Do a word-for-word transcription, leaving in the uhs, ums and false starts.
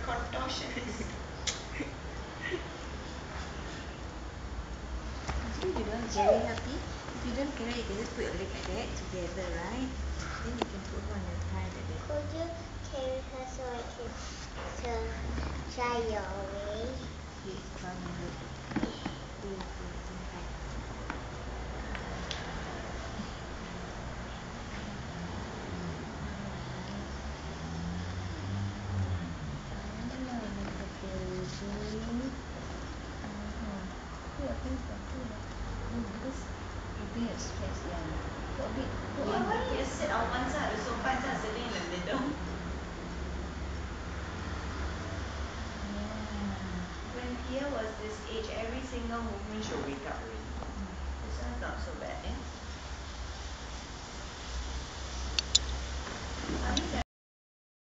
contortionist. Actually, if you don't carry happy, if you don't carry, you can just put your leg like that together, right? Then you can put her on your thigh like that. Could you carry her so I can so try your way? Okay, try my leg. Pull your pull your tongue tight. Ah, like a baby. Uh-huh. Put your face there, put there. No, because putting your stress, yeah. Put a bit, put Why, in. why don't you sit on one side of the sofa instead of sitting in the middle? Yeah. When Pia was this age, every single movement she'll wake up already. This one's not so bad, eh? Funny that